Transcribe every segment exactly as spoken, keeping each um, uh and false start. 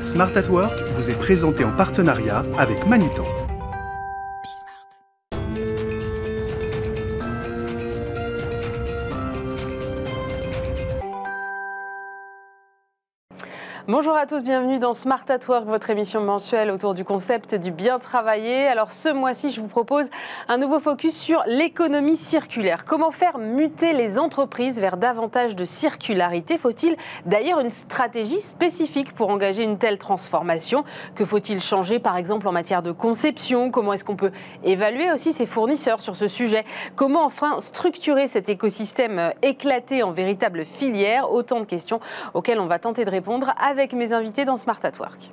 Smart at Work vous est présenté en partenariat avec Manutan. Bonjour à tous, bienvenue dans Smart at Work, votre émission mensuelle autour du concept du bien travailler. Alors ce mois-ci, je vous propose un nouveau focus sur l'économie circulaire. Comment faire muter les entreprises vers davantage de circularité? Faut-il d'ailleurs une stratégie spécifique pour engager une telle transformation? Que faut-il changer par exemple en matière de conception? Comment est-ce qu'on peut évaluer aussi ses fournisseurs sur ce sujet? Comment enfin structurer cet écosystème éclaté en véritable filière? Autant de questions auxquelles on va tenter de répondre avec avec mes invités dans Smart at Work.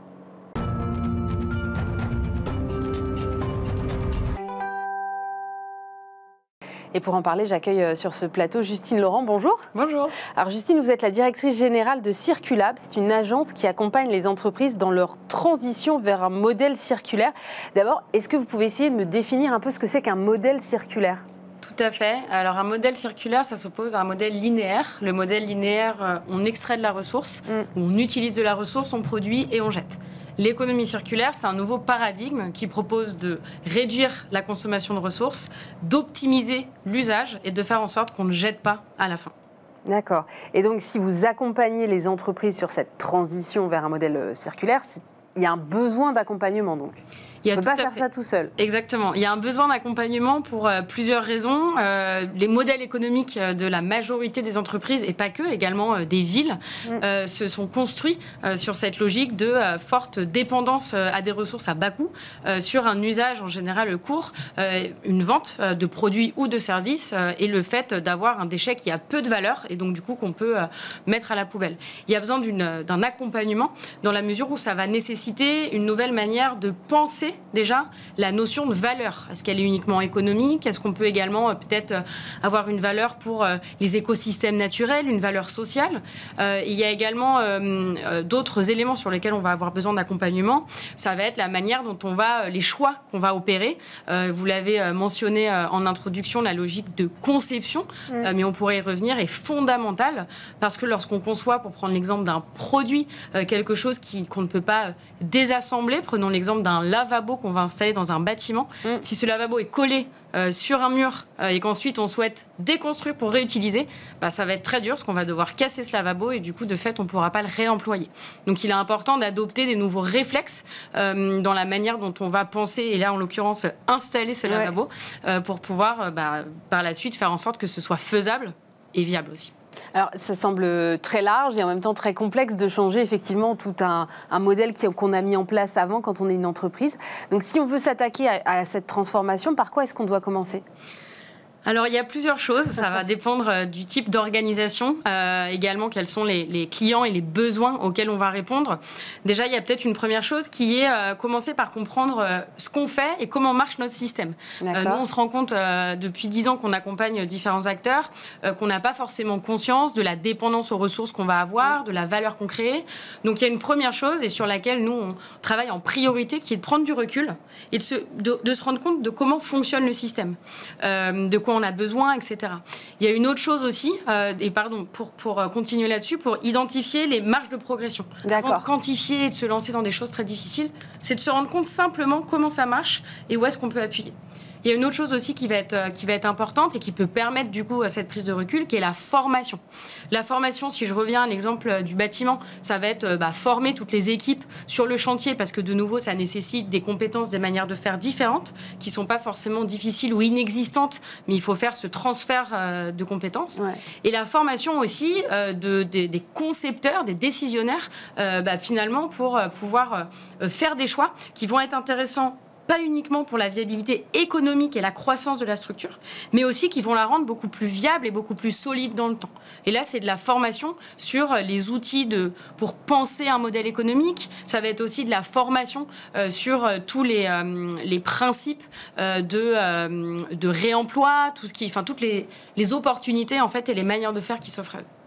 Et pour en parler, j'accueille sur ce plateau Justine Laurent. Bonjour. Bonjour. Alors Justine, vous êtes la directrice générale de Circulab. C'est une agence qui accompagne les entreprises dans leur transition vers un modèle circulaire. D'abord, est-ce que vous pouvez essayer de me définir un peu ce que c'est qu'un modèle circulaire ? Tout à fait. Alors un modèle circulaire, ça s'oppose à un modèle linéaire. Le modèle linéaire, on extrait de la ressource, mm. on utilise de la ressource, on produit et on jette. L'économie circulaire, c'est un nouveau paradigme qui propose de réduire la consommation de ressources, d'optimiser l'usage et de faire en sorte qu'on ne jette pas à la fin. D'accord. Et donc si vous accompagnez les entreprises sur cette transition vers un modèle circulaire, il y a un besoin d'accompagnement donc. Il y a on ne peut pas faire fait. ça tout seul. Exactement. Il y a un besoin d'accompagnement pour euh, plusieurs raisons. Euh, les modèles économiques de la majorité des entreprises, et pas que, également euh, des villes, mm. euh, se sont construits euh, sur cette logique de euh, forte dépendance euh, à des ressources à bas coût, euh, sur un usage en général court, euh, une vente euh, de produits ou de services, euh, et le fait d'avoir un déchet qui a peu de valeur, et donc du coup qu'on peut euh, mettre à la poubelle. Il y a besoin d'une, d'un accompagnement dans la mesure où ça va nécessiter une nouvelle manière de penser déjà la notion de valeur. Est-ce qu'elle est uniquement économique? Est-ce qu'on peut également euh, peut-être euh, avoir une valeur pour euh, les écosystèmes naturels, une valeur sociale? euh, Il y a également euh, euh, d'autres éléments sur lesquels on va avoir besoin d'accompagnement. Ça va être la manière dont on va, euh, les choix qu'on va opérer. Euh, vous l'avez euh, mentionné euh, en introduction, la logique de conception, mmh. euh, mais on pourrait y revenir, est fondamentale parce que lorsqu'on conçoit, pour prendre l'exemple d'un produit, euh, quelque chose qui, qu'on ne peut pas euh, désassembler, prenons l'exemple d'un lavabo qu'on va installer dans un bâtiment, mmh. si ce lavabo est collé euh, sur un mur euh, et qu'ensuite on souhaite déconstruire pour réutiliser, bah, ça va être très dur parce qu'on va devoir casser ce lavabo et du coup de fait on ne pourra pas le réemployer. Donc il est important d'adopter des nouveaux réflexes euh, dans la manière dont on va penser et là en l'occurrence installer ce lavabo ouais. euh, pour pouvoir euh, bah, par la suite faire en sorte que ce soit faisable et viable aussi. Alors, ça semble très large et en même temps très complexe de changer effectivement tout un, un modèle qui, qu'on a mis en place avant quand on est une entreprise. Donc, si on veut s'attaquer à, à cette transformation, par quoi est-ce qu'on doit commencer ? Alors, il y a plusieurs choses. Ça va dépendre du type d'organisation. Euh, également, quels sont les, les clients et les besoins auxquels on va répondre. Déjà, il y a peut-être une première chose qui est euh, commencer par comprendre euh, ce qu'on fait et comment marche notre système. Euh, nous, on se rend compte euh, depuis dix ans qu'on accompagne différents acteurs, euh, qu'on n'a pas forcément conscience de la dépendance aux ressources qu'on va avoir, de la valeur qu'on crée. Donc, il y a une première chose et sur laquelle nous, on travaille en priorité, qui est de prendre du recul et de se, de, de se rendre compte de comment fonctionne le système, euh, de quoi on a besoin, et cetera. Il y a une autre chose aussi, euh, et pardon, pour, pour continuer là-dessus, pour identifier les marges de progression. Avant de quantifier et de se lancer dans des choses très difficiles, c'est de se rendre compte simplement comment ça marche et où est-ce qu'on peut appuyer. Il y a une autre chose aussi qui va être, qui va être importante et qui peut permettre du coup cette prise de recul, qui est la formation. La formation, si je reviens à l'exemple du bâtiment, ça va être bah, former toutes les équipes sur le chantier parce que de nouveau, ça nécessite des compétences, des manières de faire différentes qui ne sont pas forcément difficiles ou inexistantes, mais il faut faire ce transfert euh, de compétences. Ouais. Et la formation aussi euh, de, de, des concepteurs, des décisionnaires, euh, bah, finalement pour euh, pouvoir euh, faire des choix qui vont être intéressants pas uniquement pour la viabilité économique et la croissance de la structure, mais aussi qui vont la rendre beaucoup plus viable et beaucoup plus solide dans le temps. Et là, c'est de la formation sur les outils de, pour penser un modèle économique. Ça va être aussi de la formation euh, sur euh, tous les, euh, les principes euh, de, euh, de réemploi, tout ce qui, enfin, toutes les, les opportunités en fait, et les manières de faire qui s'offrent à eux.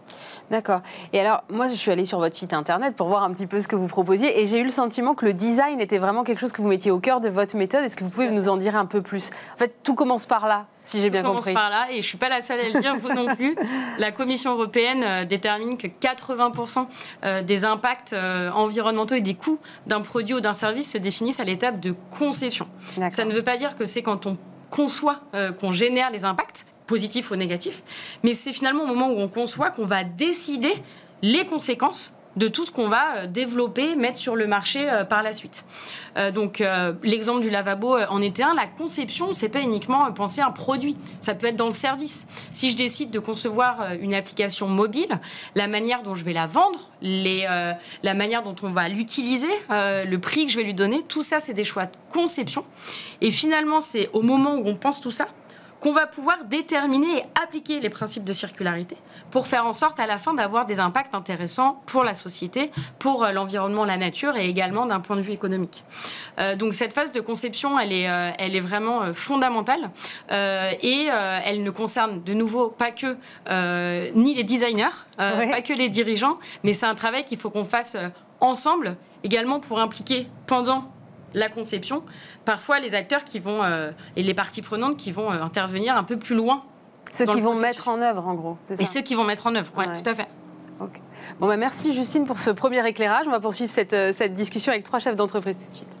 D'accord. Et alors, moi, je suis allée sur votre site internet pour voir un petit peu ce que vous proposiez et j'ai eu le sentiment que le design était vraiment quelque chose que vous mettiez au cœur de votre méthode. Est-ce que vous pouvez nous en dire un peu plus? En fait, tout commence par là, si j'ai bien compris. Tout commence par là et je ne suis pas la seule à le dire, vous non plus. La Commission européenne euh, détermine que quatre-vingts pour cent euh, des impacts euh, environnementaux et des coûts d'un produit ou d'un service se définissent à l'étape de conception. Ça ne veut pas dire que c'est quand on conçoit euh, qu'on génère les impacts, positif ou négatif, mais c'est finalement au moment où on conçoit qu'on va décider les conséquences de tout ce qu'on va développer, mettre sur le marché euh, par la suite. Euh, donc, euh, l'exemple du lavabo euh, en était un. La conception, c'est pas uniquement euh, penser un produit. Ça peut être dans le service. Si je décide de concevoir euh, une application mobile, la manière dont je vais la vendre, les, euh, la manière dont on va l'utiliser, euh, le prix que je vais lui donner, tout ça, c'est des choix de conception. Et finalement, c'est au moment où on pense tout ça qu'on va pouvoir déterminer et appliquer les principes de circularité pour faire en sorte à la fin d'avoir des impacts intéressants pour la société, pour l'environnement, la nature et également d'un point de vue économique. Euh, donc cette phase de conception, elle est, euh, elle est vraiment euh, fondamentale euh, et euh, elle ne concerne de nouveau pas que euh, ni les designers, euh, oui. pas que les dirigeants, mais c'est un travail qu'il faut qu'on fasse euh, ensemble, également pour impliquer pendant la conception, parfois les acteurs qui vont, euh, et les parties prenantes qui vont euh, intervenir un peu plus loin. Ceux qui vont mettre en œuvre, en gros. C'est ça. Et ceux qui vont mettre en œuvre, oui, ouais. Tout à fait. Okay. Bon, bah, merci Justine pour ce premier éclairage. On va poursuivre cette, euh, cette discussion avec trois chefs d'entreprise tout de suite.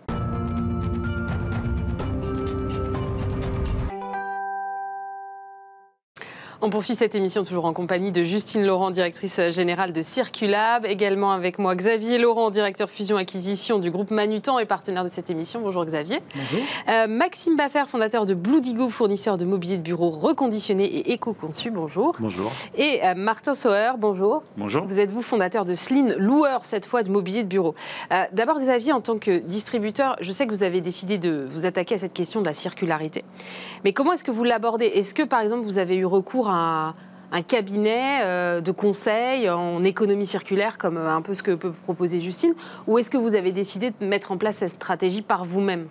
On poursuit cette émission toujours en compagnie de Justine Laurent, directrice générale de Circulab. Également avec moi Xavier Laurent, directeur fusion-acquisition du groupe Manutan et partenaire de cette émission. Bonjour Xavier. Bonjour. Euh, Maxime Baffer, fondateur de Bluedigo, fournisseur de mobilier de bureau reconditionné et éco-conçu. Bonjour. Bonjour. Et euh, Martin Sauer, bonjour. Bonjour. Vous êtes vous fondateur de Slin, loueur cette fois de mobilier de bureau. Euh, D'abord Xavier, en tant que distributeur, je sais que vous avez décidé de vous attaquer à cette question de la circularité. Mais comment est-ce que vous l'abordez? Est-ce que par exemple vous avez eu recours à Un, un cabinet euh, de conseil en économie circulaire, comme euh, un peu ce que peut proposer Justine, ou est-ce que vous avez décidé de mettre en place cette stratégie par vous-même?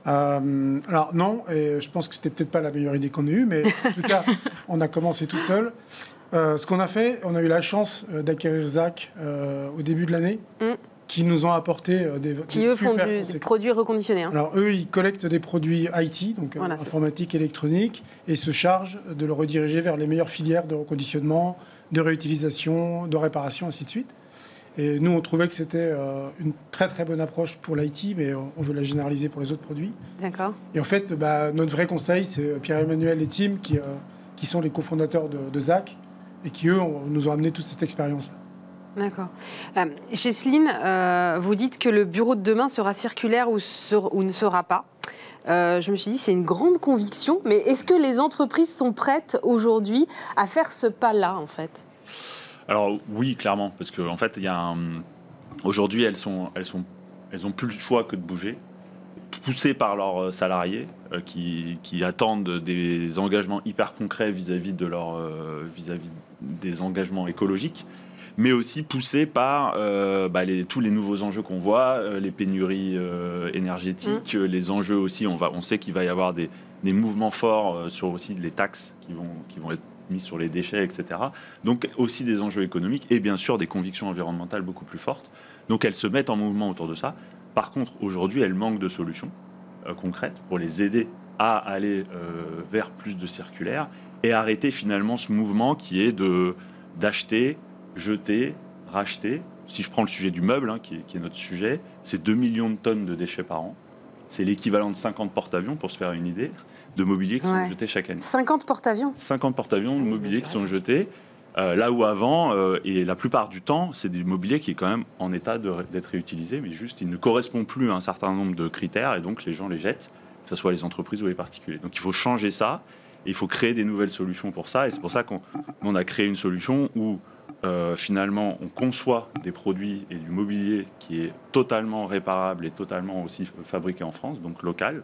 euh, Alors non, et je pense que c'était peut-être pas la meilleure idée qu'on ait eue, mais en tout cas, on a commencé tout seul. Euh, ce qu'on a fait, on a eu la chance euh, d'acquérir Zach euh, au début de l'année, mm. qui nous ont apporté euh, des Qui, des eux, font du, des produits reconditionnés. Hein. Alors, eux, ils collectent des produits I T, donc voilà, euh, informatique, électronique, et se chargent de le rediriger vers les meilleures filières de reconditionnement, de réutilisation, de réparation, ainsi de suite. Et nous, on trouvait que c'était euh, une très, très bonne approche pour l'I T, mais on veut la généraliser pour les autres produits. D'accord. Et en fait, bah, notre vrai conseil, c'est Pierre-Emmanuel et Tim, qui, euh, qui sont les cofondateurs de, de Zach, et qui, eux, on, nous ont amené toute cette expérience-là. D'accord. Euh, chez Slin, euh, vous dites que le bureau de demain sera circulaire ou, sur, ou ne sera pas. Euh, je me suis dit, c'est une grande conviction, mais est-ce que les entreprises sont prêtes aujourd'hui à faire ce pas-là, en fait? Alors oui, clairement, parce qu'en en fait, il y a un... aujourd'hui, elles sont, elles sont, elles ont plus le choix que de bouger, poussées par leurs salariés euh, qui, qui attendent des engagements hyper concrets vis-à-vis de leur, euh, vis-à-vis des engagements écologiques, mais aussi poussé par euh, bah, les, tous les nouveaux enjeux qu'on voit, euh, les pénuries euh, énergétiques, mmh. les enjeux aussi, on, va, on sait qu'il va y avoir des, des mouvements forts euh, sur aussi les taxes qui vont, qui vont être mises sur les déchets, et cetera. Donc aussi des enjeux économiques et bien sûr des convictions environnementales beaucoup plus fortes. Donc elles se mettent en mouvement autour de ça. Par contre, aujourd'hui, elles manquent de solutions euh, concrètes pour les aider à aller euh, vers plus de circulaire et arrêter finalement ce mouvement qui est de, d'acheter, jeter, racheter. Si je prends le sujet du meuble, hein, qui, est, qui est notre sujet, c'est deux millions de tonnes de déchets par an. C'est l'équivalent de cinquante porte-avions, pour se faire une idée, de mobilier qui ouais. sont jetés chaque année. cinquante porte-avions cinquante porte-avions de mobilier qui sont jetés. Euh, là où avant, euh, et la plupart du temps, c'est du mobilier qui est quand même en état de, d'être réutilisé, mais juste, il ne correspond plus à un certain nombre de critères, et donc les gens les jettent, que ce soit les entreprises ou les particuliers. Donc il faut changer ça, et il faut créer des nouvelles solutions pour ça, et c'est pour ça qu'on on a créé une solution où Euh, finalement, on conçoit des produits et du mobilier qui est totalement réparable et totalement aussi fabriqué en France, donc local.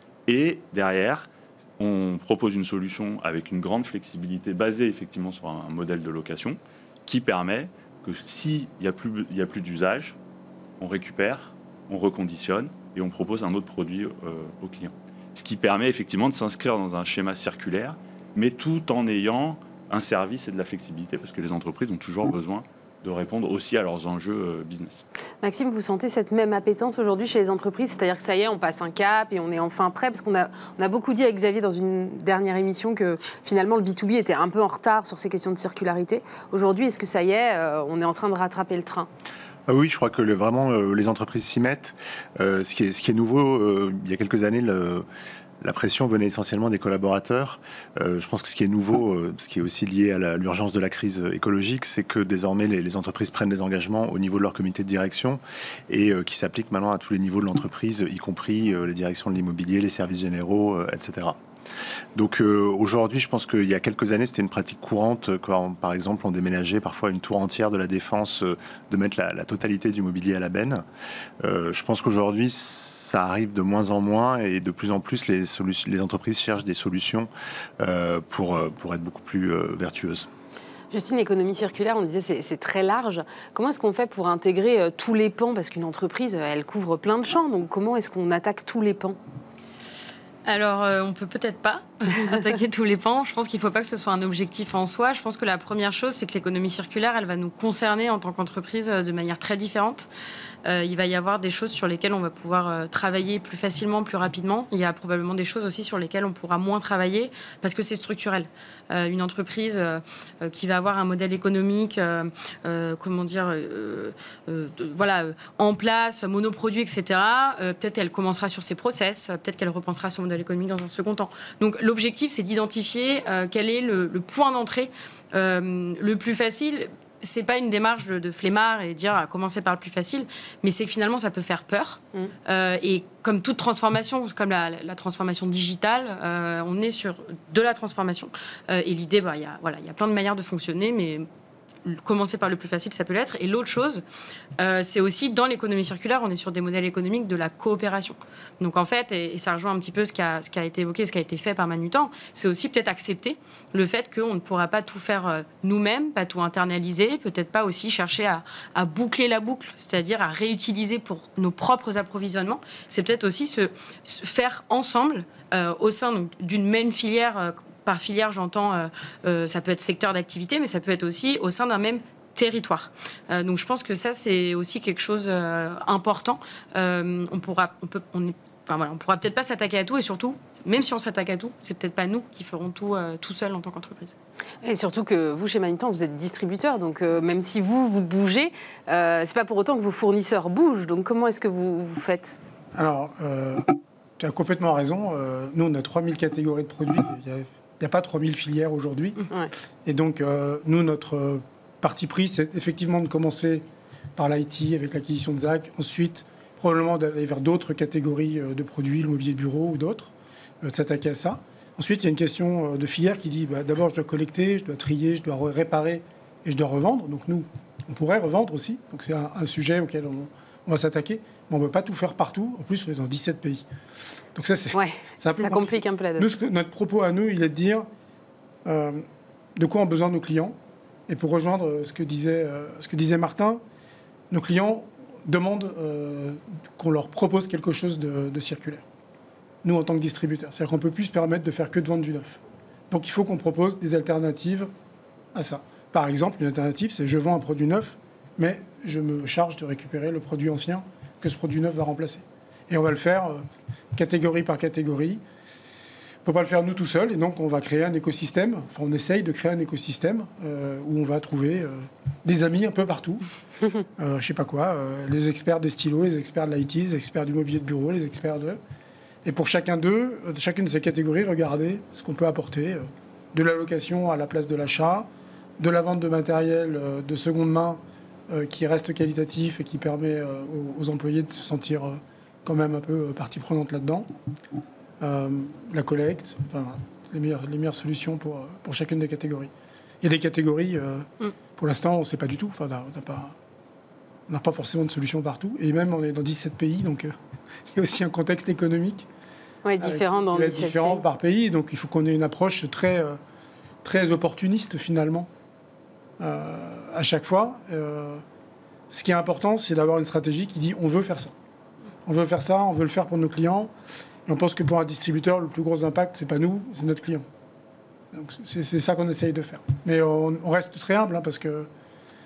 Et derrière, on propose une solution avec une grande flexibilité basée effectivement sur un modèle de location qui permet que s'il n'y a plus, il y a plus d'usage, on récupère, on reconditionne et on propose un autre produit euh, au client. Ce qui permet effectivement de s'inscrire dans un schéma circulaire, mais tout en ayant un service et de la flexibilité, parce que les entreprises ont toujours besoin de répondre aussi à leurs enjeux business. Maxime, vous sentez cette même appétence aujourd'hui chez les entreprises? C'est-à-dire que ça y est, on passe un cap et on est enfin prêt? Parce qu'on a, on a beaucoup dit avec Xavier dans une dernière émission que finalement le B deux B était un peu en retard sur ces questions de circularité. Aujourd'hui, est-ce que ça y est, euh, on est en train de rattraper le train? Ah oui, je crois que le, vraiment euh, les entreprises s'y mettent. Euh, ce, qui est, ce qui est nouveau, euh, il y a quelques années, le, la pression venait essentiellement des collaborateurs. Euh, je pense que ce qui est nouveau, euh, ce qui est aussi lié à la, l'urgence de la crise écologique, c'est que désormais les, les entreprises prennent des engagements au niveau de leur comité de direction et euh, qui s'appliquent maintenant à tous les niveaux de l'entreprise, y compris euh, les directions de l'immobilier, les services généraux, euh, et cetera. Donc euh, aujourd'hui, je pense qu'il y a quelques années, c'était une pratique courante quand, par exemple, on déménageait parfois une tour entière de la Défense, euh, de mettre la, la totalité du mobilier à la benne. Euh, je pense qu'aujourd'hui, ça arrive de moins en moins et de plus en plus, les, solu- les entreprises cherchent des solutions euh, pour, pour être beaucoup plus euh, vertueuses. Justine, l'économie circulaire, on disait c'est, c'est très large. Comment est-ce qu'on fait pour intégrer euh, tous les pans? Parce qu'une entreprise, elle couvre plein de champs. Donc comment est-ce qu'on attaque tous les pans? Alors, euh, on peut peut-être pas attaquer tous les pans. Je pense qu'il ne faut pas que ce soit un objectif en soi. Je pense que la première chose, c'est que l'économie circulaire, elle va nous concerner en tant qu'entreprise de manière très différente. Euh, il va y avoir des choses sur lesquelles on va pouvoir euh, travailler plus facilement, plus rapidement. Il y a probablement des choses aussi sur lesquelles on pourra moins travailler parce que c'est structurel. Euh, une entreprise euh, euh, qui va avoir un modèle économique, euh, euh, comment dire, euh, euh, de, voilà, euh, en place, monoproduit, et cetera. Euh, peut-être elle commencera sur ses process, euh, peut-être qu'elle repensera son modèle économique dans un second temps. Donc l'objectif, c'est d'identifier euh, quel est le, le point d'entrée euh, le plus facile. C'est pas une démarche de, de flemmard et dire à commencer par le plus facile, mais c'est que finalement ça peut faire peur. Mmh. Euh, et comme toute transformation, comme la, la transformation digitale, euh, on est sur de la transformation. Euh, et l'idée, bah, y a, voilà, y a plein de manières de fonctionner, mais commencer par le plus facile, ça peut l'être. Et l'autre chose, euh, c'est aussi dans l'économie circulaire, on est sur des modèles économiques de la coopération. Donc en fait, et, et ça rejoint un petit peu ce qui, a, ce qui a été évoqué, ce qui a été fait par Manutan, c'est aussi peut-être accepter le fait qu'on ne pourra pas tout faire euh, nous-mêmes, pas tout internaliser, peut-être pas aussi chercher à, à boucler la boucle, c'est-à-dire à réutiliser pour nos propres approvisionnements. C'est peut-être aussi se, se faire ensemble, euh, au sein donc, d'une même filière. Euh, Par filière, j'entends, euh, euh, ça peut être secteur d'activité, mais ça peut être aussi au sein d'un même territoire. Euh, donc je pense que ça, c'est aussi quelque chose euh, important. Euh, on pourra, on peut, on est, enfin voilà, on pourra peut-être pas s'attaquer à tout, et surtout, même si on s'attaque à tout, c'est peut-être pas nous qui ferons tout euh, tout seul en tant qu'entreprise. Et surtout que vous, chez Manutan, vous êtes distributeur, donc euh, même si vous, vous bougez, euh, c'est pas pour autant que vos fournisseurs bougent. Donc comment est-ce que vous, vous faites? Alors, euh, tu as complètement raison. Euh, nous, on a trois mille catégories de produits. Il y a Il n'y a pas trois mille filières aujourd'hui. Ouais. Et donc, euh, nous, notre euh, parti pris, c'est effectivement de commencer par l'I T avec l'acquisition de Z A C. Ensuite, probablement d'aller vers d'autres catégories euh, de produits, le mobilier de bureau ou d'autres, euh, de s'attaquer à ça. Ensuite, il y a une question euh, de filière qui dit, bah, d'abord, je dois collecter, je dois trier, je dois réparer et je dois revendre. Donc, nous, on pourrait revendre aussi. Donc, c'est un, un sujet auquel on, on va s'attaquer. Mais on ne peut pas tout faire partout. En plus, on est dans dix-sept pays. Donc ça, c'est, ouais, c'est un peu ça complique un peu la donne. Nous, ce que, notre propos à nous, il est de dire euh, de quoi ont besoin nos clients. Et pour rejoindre ce que disait, euh, ce que disait Martin, nos clients demandent euh, qu'on leur propose quelque chose de, de circulaire. Nous, en tant que distributeurs. C'est-à-dire qu'on ne peut plus se permettre de faire que de vendre du neuf. Donc il faut qu'on propose des alternatives à ça. Par exemple, une alternative, c'est je vends un produit neuf, mais je me charge de récupérer le produit ancien que ce produit neuf va remplacer. Et on va le faire euh, catégorie par catégorie. On ne peut pas le faire nous tout seuls. Et donc, on va créer un écosystème. Enfin, on essaye de créer un écosystème euh, où on va trouver euh, des amis un peu partout. Euh, je ne sais pas quoi. Euh, les experts des stylos, les experts de l'I T, les experts du mobilier de bureau, les experts de... Et pour chacun d'eux, de chacune de ces catégories, regardez ce qu'on peut apporter. Euh, de la location à la place de l'achat, de la vente de matériel euh, de seconde main euh, qui reste qualitatif et qui permet euh, aux, aux employés de se sentir... Euh, quand même un peu partie prenante là-dedans. Euh, la collecte, enfin, les meilleures, les meilleures solutions pour, pour chacune des catégories. Il y a des catégories, euh, mm. pour l'instant, on ne sait pas du tout. Enfin, on n'a pas, on n'a pas forcément de solution partout. Et même, on est dans dix-sept pays, donc euh, il y a aussi un contexte économique ouais, différent, euh, dans qui est différent pays. par pays. Donc il faut qu'on ait une approche très, euh, très opportuniste, finalement, euh, à chaque fois. Euh, ce qui est important, c'est d'avoir une stratégie qui dit on veut faire ça. On veut faire ça, on veut le faire pour nos clients. Et on pense que pour un distributeur, le plus gros impact, c'est pas nous, c'est notre client. Donc c'est, c'est ça qu'on essaye de faire. Mais on, on reste très humble, hein, parce que euh,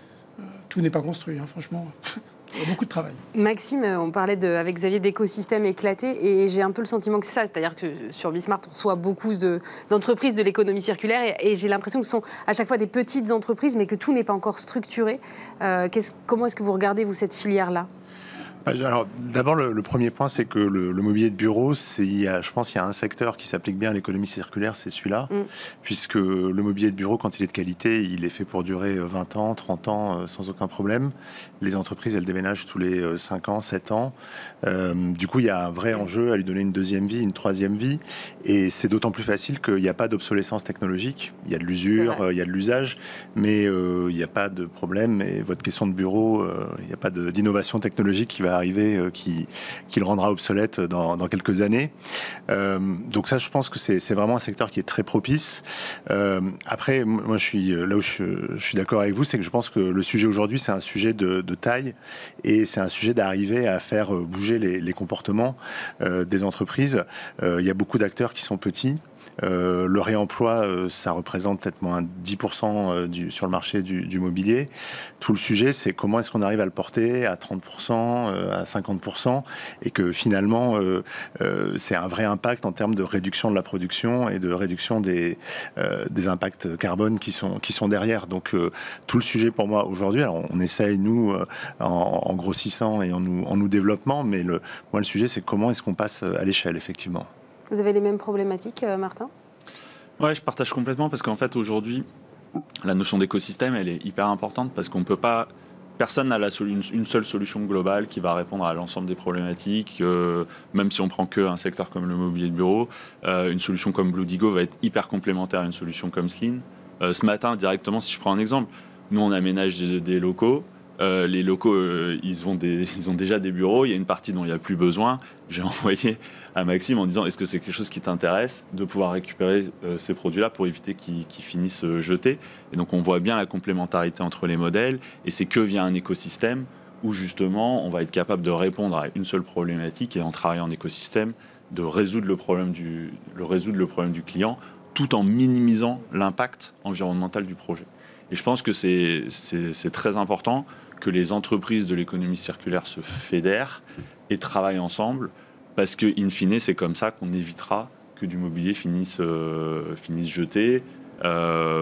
tout n'est pas construit, hein, franchement. Il y a beaucoup de travail. Maxime, on parlait de, avec Xavier d'écosystèmes éclatés et j'ai un peu le sentiment que c'est ça. C'est-à-dire que sur Bismart, on reçoit beaucoup de, d'entreprises de l'économie circulaire et, et j'ai l'impression que ce sont à chaque fois des petites entreprises mais que tout n'est pas encore structuré. Euh, qu'est-ce, comment est-ce que vous regardez, vous, cette filière-là ? Alors, d'abord, le, le premier point, c'est que le, le mobilier de bureau, c'est, il y a, je pense qu'il y a un secteur qui s'applique bien à l'économie circulaire, c'est celui-là, mm. puisque le mobilier de bureau, quand il est de qualité, il est fait pour durer vingt ans, trente ans, euh, sans aucun problème. Les entreprises, elles déménagent tous les euh, cinq ans, sept ans. Euh, du coup, il y a un vrai enjeu à lui donner une deuxième vie, une troisième vie, et c'est d'autant plus facile qu'il n'y a pas d'obsolescence technologique. Il y a de l'usure, euh, il y a de l'usage, mais euh, il n'y a pas de problème. Et votre question de bureau, euh, il n'y a pas de, d'innovation technologique qui va arriver, euh, qui, qui le rendra obsolète dans, dans quelques années. Euh, donc ça, je pense que c'est, c'est vraiment un secteur qui est très propice. Euh, après, moi, je suis là où je, je suis d'accord avec vous, c'est que je pense que le sujet aujourd'hui, c'est un sujet de, de taille et c'est un sujet d'arriver à faire bouger les, les comportements euh, des entreprises. Euh, il y a beaucoup d'acteurs qui sont petits. Euh, le réemploi, euh, ça représente peut-être moins dix pour cent euh, du, sur le marché du, du mobilier. Tout le sujet, c'est comment est-ce qu'on arrive à le porter à trente pour cent, euh, à cinquante pour cent, et que finalement, euh, euh, c'est un vrai impact en termes de réduction de la production et de réduction des, euh, des impacts carbone qui sont, qui sont derrière. Donc, euh, tout le sujet pour moi aujourd'hui, alors on essaye, nous, euh, en, en grossissant et en nous, en nous développant, mais le, moi, le sujet, c'est comment est-ce qu'on passe à l'échelle, effectivement. Vous avez les mêmes problématiques, euh, Martin ? Ouais, je partage complètement parce qu'en fait, aujourd'hui, la notion d'écosystème, elle est hyper importante parce qu'on peut pas... Personne n'a la solu- une seule solution globale qui va répondre à l'ensemble des problématiques. Euh, même si on prend qu'un secteur comme le mobilier de bureau, euh, une solution comme Bluedigo va être hyper complémentaire à une solution comme Sleen. Euh, ce matin, directement, si je prends un exemple, nous, on aménage des, des locaux. Euh, les locaux, euh, ils, ont des, ils ont déjà des bureaux. Il y a une partie dont il n'y a plus besoin. J'ai envoyé à Maxime en disant, est-ce que c'est quelque chose qui t'intéresse de pouvoir récupérer euh, ces produits-là pour éviter qu'ils, qu'ils finissent euh, jetés. Et donc, on voit bien la complémentarité entre les modèles. Et c'est que via un écosystème où, justement, on va être capable de répondre à une seule problématique et en travaillant en écosystème, de résoudre le problème du, le résoudre le problème du client tout en minimisant l'impact environnemental du projet. Et je pense que c'est, c'est, c'est très important que les entreprises de l'économie circulaire se fédèrent et travaillent ensemble, parce que, in fine, c'est comme ça qu'on évitera que du mobilier finisse, euh, finisse jeté, euh,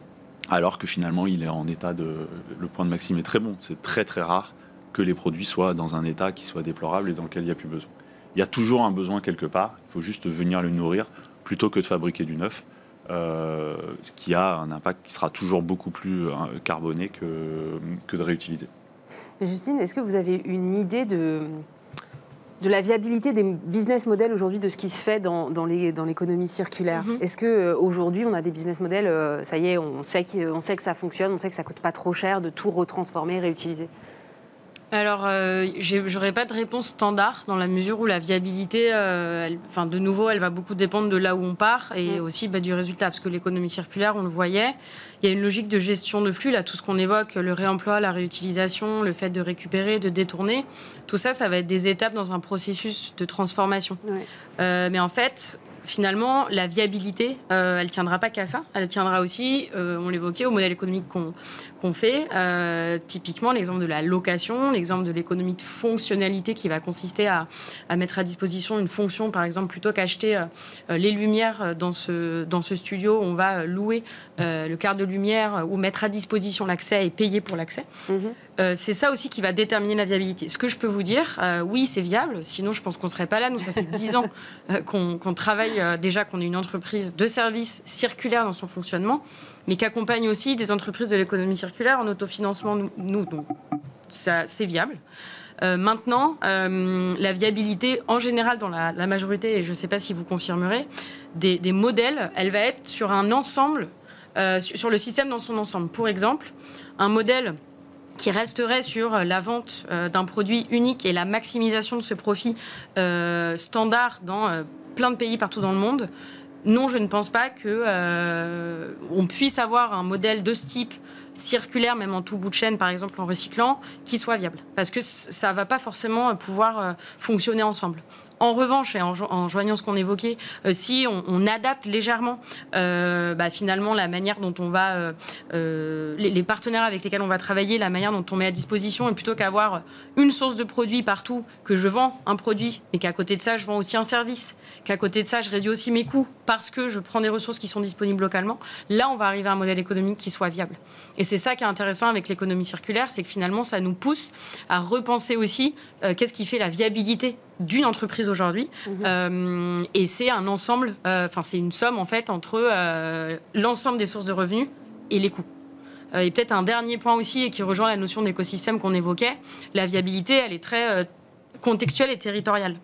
alors que finalement, il est en état de... Le point de Maxime est très bon. C'est très, très rare que les produits soient dans un état qui soit déplorable et dans lequel il n'y a plus besoin. Il y a toujours un besoin quelque part. Il faut juste venir le nourrir plutôt que de fabriquer du neuf. Euh, ce qui a un impact qui sera toujours beaucoup plus hein, carboné que, que de réutiliser. Justine, est-ce que vous avez une idée de, de la viabilité des business models aujourd'hui de ce qui se fait dans, dans, les, dans l'économie circulaire ? Mm-hmm. Est-ce qu'aujourd'hui, euh, on a des business models, euh, ça y est, on sait, que, on sait que ça fonctionne, on sait que ça ne coûte pas trop cher de tout retransformer, réutiliser ? Alors, euh, j'aurais pas de réponse standard dans la mesure où la viabilité, euh, elle, enfin, de nouveau, elle va beaucoup dépendre de là où on part et mmh. aussi bah, du résultat. Parce que l'économie circulaire, on le voyait, il y a une logique de gestion de flux, là, tout ce qu'on évoque, le réemploi, la réutilisation, le fait de récupérer, de détourner, tout ça, ça va être des étapes dans un processus de transformation. Ouais. Euh, mais en fait... Finalement, la viabilité, euh, elle ne tiendra pas qu'à ça. Elle tiendra aussi, euh, on l'évoquait, au modèle économique qu'on, qu'on fait. Euh, typiquement, l'exemple de la location, l'exemple de l'économie de fonctionnalité qui va consister à, à mettre à disposition une fonction, par exemple, plutôt qu'acheter euh, les lumières dans ce, dans ce studio, on va louer euh, le quart de lumière ou mettre à disposition l'accès et payer pour l'accès. Mmh. Euh, c'est ça aussi qui va déterminer la viabilité. Ce que je peux vous dire, euh, oui, c'est viable. Sinon, je pense qu'on ne serait pas là. Nous, ça fait dix ans euh, qu'on, qu'on travaille euh, déjà, qu'on est une entreprise de services circulaire dans son fonctionnement, mais qui accompagne aussi des entreprises de l'économie circulaire en autofinancement. Nous, nous donc, ça, c'est viable. Euh, maintenant, euh, la viabilité, en général, dans la, la majorité, et je ne sais pas si vous confirmerez, des, des modèles, elle va être sur un ensemble, euh, sur le système dans son ensemble. Pour exemple, un modèle qui resterait sur la vente euh, d'un produit unique et la maximisation de ce profit euh, standard dans euh, plein de pays partout dans le monde. Non, je ne pense pas qu'on euh, puisse avoir un modèle de ce type circulaire, même en tout bout de chaîne, par exemple en recyclant, qui soit viable. Parce que ça ne va pas forcément pouvoir euh, fonctionner ensemble. En revanche, et en, jo- en joignant ce qu'on évoquait, euh, si on, on adapte légèrement euh, bah, finalement la manière dont on va, euh, euh, les, les partenaires avec lesquels on va travailler, la manière dont on met à disposition, et plutôt qu'avoir une source de produit partout, que je vends un produit, mais qu'à côté de ça, je vends aussi un service, qu'à côté de ça, je réduis aussi mes coûts parce que je prends des ressources qui sont disponibles localement, là, on va arriver à un modèle économique qui soit viable. Et c'est ça qui est intéressant avec l'économie circulaire, c'est que finalement, ça nous pousse à repenser aussi euh, qu'est-ce qui fait la viabilité d'une entreprise aujourd'hui. Mmh. Euh, et c'est un ensemble, enfin, euh, c'est une somme, en fait, entre euh, l'ensemble des sources de revenus et les coûts. Euh, et peut-être un dernier point aussi, et qui rejoint la notion d'écosystème qu'on évoquait, la viabilité, elle est très... Euh, contextuelle et territoriale.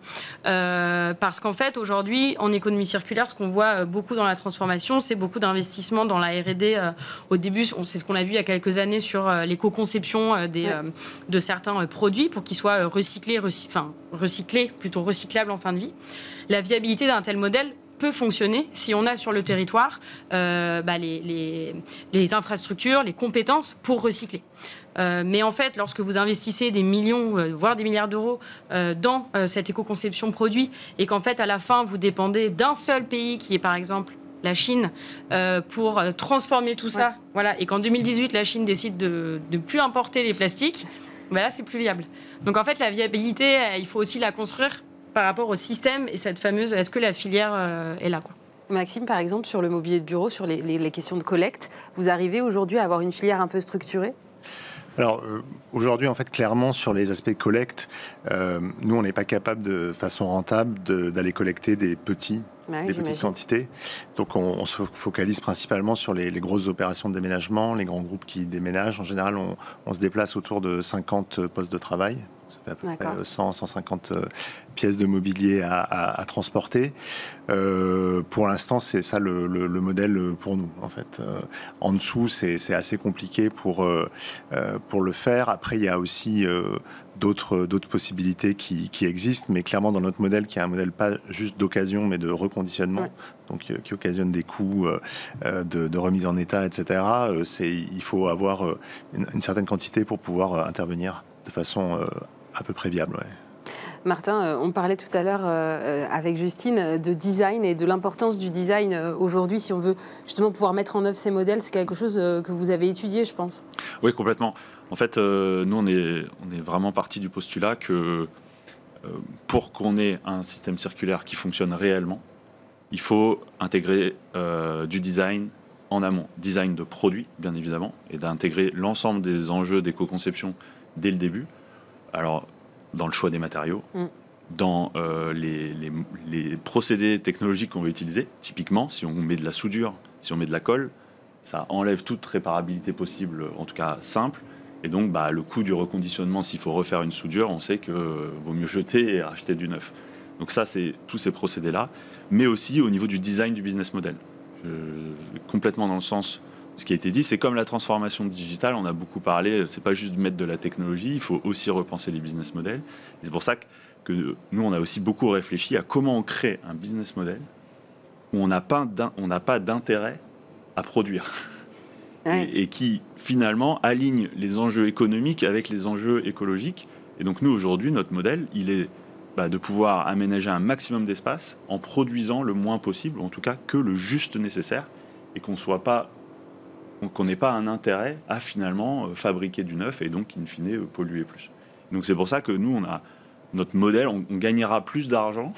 Euh, parce qu'en fait, aujourd'hui, en économie circulaire, ce qu'on voit beaucoup dans la transformation, c'est beaucoup d'investissements dans la R et D. Euh, au début, on, c'est ce qu'on a vu il y a quelques années sur euh, l'éco-conception euh, des, ouais. euh, de certains euh, produits pour qu'ils soient recyclés, recy- enfin, recyclés, plutôt recyclables en fin de vie. La viabilité d'un tel modèle peut fonctionner si on a sur le territoire euh, bah, les, les, les infrastructures, les compétences pour recycler. Euh, mais en fait, lorsque vous investissez des millions, euh, voire des milliards d'euros euh, dans euh, cette éco-conception produit, et qu'en fait, à la fin, vous dépendez d'un seul pays, qui est par exemple la Chine, euh, pour euh, transformer tout ça, ouais. Voilà, et qu'en deux mille dix-huit, la Chine décide de ne plus importer les plastiques, ben là, c'est plus viable. Donc en fait, la viabilité, euh, il faut aussi la construire par rapport au système et cette fameuse, est-ce que la filière euh, est là, quoi. Maxime, par exemple, sur le mobilier de bureau, sur les, les, les questions de collecte, vous arrivez aujourd'hui à avoir une filière un peu structurée ? Alors euh, aujourd'hui, en fait, clairement sur les aspects collecte, euh, nous on n'est pas capable de façon rentable de, d'aller collecter des petits, ouais, des petites quantités. Donc on, on se focalise principalement sur les, les grosses opérations de déménagement, les grands groupes qui déménagent. En général, on, on se déplace autour de cinquante postes de travail. Ça fait à peu D'accord. près cent à cent cinquante pièces de mobilier à, à, à transporter. Euh, pour l'instant, c'est ça le, le, le modèle pour nous. En fait, euh, en dessous, c'est, c'est assez compliqué pour euh, pour le faire. Après, il y a aussi euh, d'autres d'autres possibilités qui, qui existent, mais clairement dans notre modèle, qui est un modèle pas juste d'occasion, mais de reconditionnement, ouais. donc euh, qui occasionne des coûts euh, de, de remise en état, et cetera. Euh, c'est il faut avoir euh, une, une certaine quantité pour pouvoir euh, intervenir de façon euh, à peu près viable. Ouais. Martin, on parlait tout à l'heure euh, avec Justine de design et de l'importance du design aujourd'hui. Si on veut justement pouvoir mettre en œuvre ces modèles, c'est quelque chose que vous avez étudié, je pense. Oui, complètement. En fait, euh, nous, on est, on est vraiment parti du postulat que euh, pour qu'on ait un système circulaire qui fonctionne réellement, il faut intégrer euh, du design en amont. Design de produits, bien évidemment, et d'intégrer l'ensemble des enjeux d'éco-conception dès le début. Alors, dans le choix des matériaux, mm. dans euh, les, les, les procédés technologiques qu'on va utiliser. Typiquement, si on met de la soudure, si on met de la colle, ça enlève toute réparabilité possible, en tout cas simple. Et donc, bah, le coût du reconditionnement, s'il faut refaire une soudure, on sait qu'il euh, vaut mieux jeter et racheter du neuf. Donc ça, c'est tous ces procédés-là. Mais aussi au niveau du design du business model. Je, complètement dans le sens... Ce qui a été dit, c'est comme la transformation digitale, on a beaucoup parlé, c'est pas juste de mettre de la technologie, il faut aussi repenser les business models. Et c'est pour ça que, que nous, on a aussi beaucoup réfléchi à comment on crée un business model où on n'a pas, on n'a pas d'intérêt à produire. Ouais. Et, et qui, finalement, aligne les enjeux économiques avec les enjeux écologiques. Et donc, nous, aujourd'hui, notre modèle, il est bah, de pouvoir aménager un maximum d'espace en produisant le moins possible, ou en tout cas que le juste nécessaire, et qu'on soit pas... qu'on n'ait pas un intérêt à finalement fabriquer du neuf et donc, in fine, polluer plus. Donc c'est pour ça que nous, on a notre modèle, on, on gagnera plus d'argent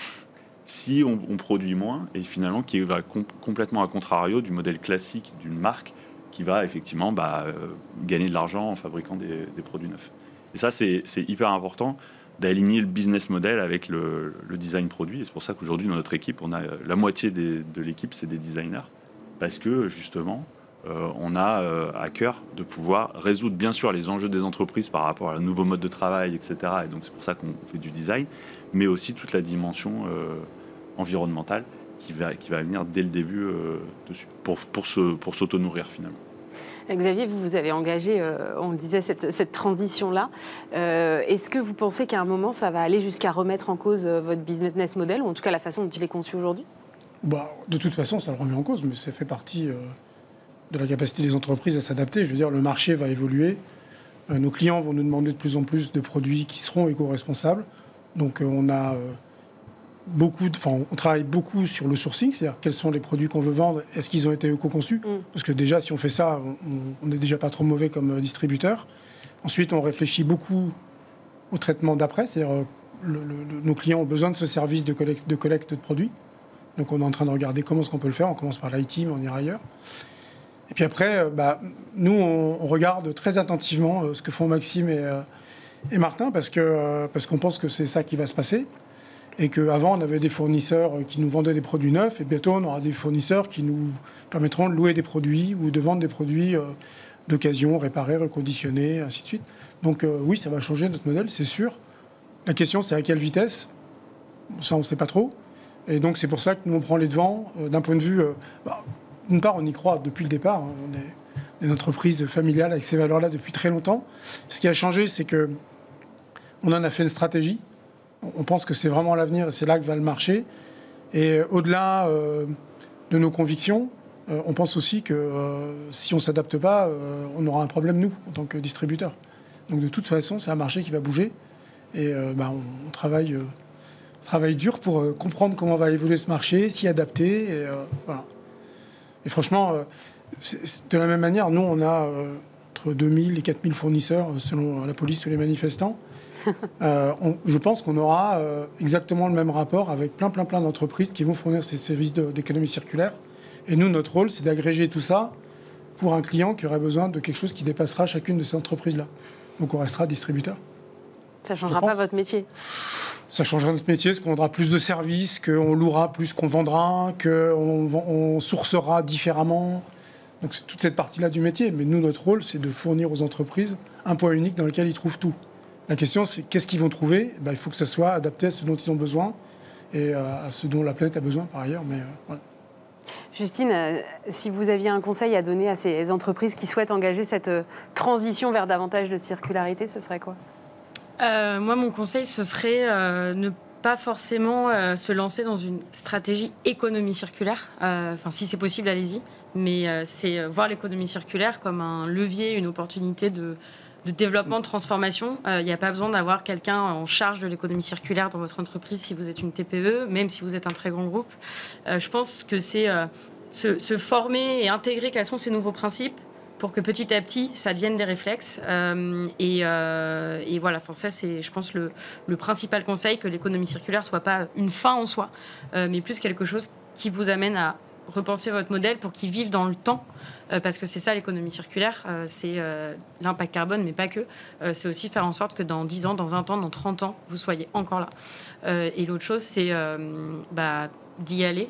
si on, on produit moins et finalement qui va com- complètement à contrario du modèle classique d'une marque qui va effectivement bah, euh, gagner de l'argent en fabriquant des, des produits neufs. Et ça, c'est, c'est hyper important d'aligner le business model avec le, le design produit. Et c'est pour ça qu'aujourd'hui, dans notre équipe, on a la moitié des, de l'équipe, c'est des designers. Parce que justement, Euh, on a euh, à cœur de pouvoir résoudre bien sûr les enjeux des entreprises par rapport à un nouveau mode de travail, et cetera. Et donc c'est pour ça qu'on fait du design, mais aussi toute la dimension euh, environnementale qui va, qui va venir dès le début euh, dessus, pour, pour, se, pour s'auto-nourrir finalement. Xavier, vous, vous avez engagé, euh, on le disait, cette, cette transition-là. Euh, est-ce que vous pensez qu'à un moment, ça va aller jusqu'à remettre en cause euh, votre business model, ou en tout cas la façon dont il est conçu aujourd'hui ? Bah, de toute façon, ça le remet en cause, mais ça fait partie... Euh... de la capacité des entreprises à s'adapter. Je veux dire, le marché va évoluer. Euh, nos clients vont nous demander de plus en plus de produits qui seront éco-responsables. Donc, euh, on a euh, beaucoup, de, enfin, on travaille beaucoup sur le sourcing, c'est-à-dire quels sont les produits qu'on veut vendre, est-ce qu'ils ont été éco-conçus? mm. Parce que déjà, si on fait ça, on n'est déjà pas trop mauvais comme euh, distributeur. Ensuite, on réfléchit beaucoup au traitement d'après, c'est-à-dire euh, le, le, nos clients ont besoin de ce service de collecte de, collecte de produits. Donc, on est en train de regarder comment est-ce qu'on peut le faire. On commence par l'I T, mais on ira ailleurs. Et puis après, bah, nous, on, on regarde très attentivement euh, ce que font Maxime et, euh, et Martin, parce que euh, parce qu'on pense que c'est ça qui va se passer. Et qu'avant, on avait des fournisseurs qui nous vendaient des produits neufs, et bientôt, on aura des fournisseurs qui nous permettront de louer des produits ou de vendre des produits euh, d'occasion, réparés, reconditionnés, ainsi de suite. Donc euh, oui, ça va changer notre modèle, c'est sûr. La question, c'est à quelle vitesse? Ça, on ne sait pas trop. Et donc, c'est pour ça que nous, on prend les devants. Euh, d'un point de vue... Euh, bah, D'une part, on y croit depuis le départ. On est une entreprise familiale avec ces valeurs-là depuis très longtemps. Ce qui a changé, c'est que on en a fait une stratégie. On pense que c'est vraiment l'avenir et c'est là que va le marché. Et au-delà euh, de nos convictions, euh, on pense aussi que euh, si on ne s'adapte pas, euh, on aura un problème, nous, en tant que distributeur. Donc de toute façon, c'est un marché qui va bouger. Et euh, bah, on, on travaille, euh, travaille dur pour euh, comprendre comment va évoluer ce marché, s'y adapter. Et, euh, voilà. Et franchement, c'est, de la même manière, nous, on a euh, entre deux mille et quatre mille fournisseurs, selon la police ou les manifestants. euh, on, je pense qu'on aura euh, exactement le même rapport avec plein, plein, plein d'entreprises qui vont fournir ces services de, d'économie circulaire. Et nous, notre rôle, c'est d'agréger tout ça pour un client qui aurait besoin de quelque chose qui dépassera chacune de ces entreprises-là. Donc, on restera distributeur. Ça ne changera pas votre métier? Ça changera notre métier, parce qu'on vendra plus de services, qu'on louera plus qu'on vendra, qu'on on sourcera différemment. Donc c'est toute cette partie-là du métier. Mais nous, notre rôle, c'est de fournir aux entreprises un point unique dans lequel ils trouvent tout. La question, c'est qu'est-ce qu'ils vont trouver? Ben, il faut que ça soit adapté à ce dont ils ont besoin et à ce dont la planète a besoin par ailleurs. Mais, euh, voilà. Justine, euh, si vous aviez un conseil à donner à ces entreprises qui souhaitent engager cette euh, transition vers davantage de circularité, ce serait quoi? Euh, moi, mon conseil, ce serait euh, ne pas forcément euh, se lancer dans une stratégie économie circulaire. Euh, enfin, si c'est possible, allez-y. Mais euh, c'est voir l'économie circulaire comme un levier, une opportunité de, de développement, de transformation. Il euh, n'y a pas besoin d'avoir quelqu'un en charge de l'économie circulaire dans votre entreprise si vous êtes une T P E, même si vous êtes un très grand groupe. Euh, je pense que c'est euh, se, se former et intégrer quels sont ces nouveaux principes, pour que petit à petit, ça devienne des réflexes. Euh, et, euh, et voilà, enfin, ça, c'est, je pense, le, le principal conseil, que l'économie circulaire ne soit pas une fin en soi, euh, mais plus quelque chose qui vous amène à repenser votre modèle pour qu'il vive dans le temps. Euh, parce que c'est ça, l'économie circulaire, euh, c'est euh, l'impact carbone, mais pas que. Euh, c'est aussi faire en sorte que dans dix ans, dans vingt ans, dans trente ans, vous soyez encore là. Euh, et l'autre chose, c'est euh, bah, d'y aller.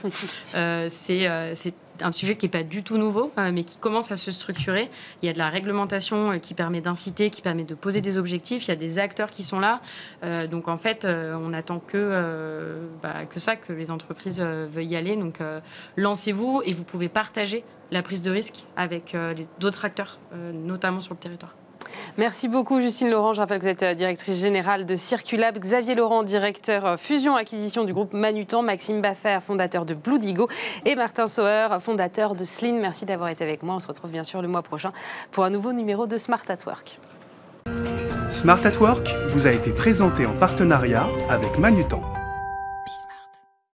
euh, c'est... Euh, c'est un sujet qui n'est pas du tout nouveau, euh, mais qui commence à se structurer. Il y a de la réglementation euh, qui permet d'inciter, qui permet de poser des objectifs. Il y a des acteurs qui sont là. Euh, donc, en fait, euh, on n'attend que, euh, bah, que ça, que les entreprises euh, veuillent y aller. Donc, euh, lancez-vous et vous pouvez partager la prise de risque avec euh, les, d'autres acteurs, euh, notamment sur le territoire. Merci beaucoup, Justine Laurent. Je rappelle que vous êtes directrice générale de Circulab. Xavier Laurent, directeur fusion-acquisition du groupe Manutan. Maxime Baffer, fondateur de Bluedigo. Et Martin Sauer, fondateur de Sleen. Merci d'avoir été avec moi. On se retrouve bien sûr le mois prochain pour un nouveau numéro de Smart at Work. Smart at Work vous a été présenté en partenariat avec Manutan.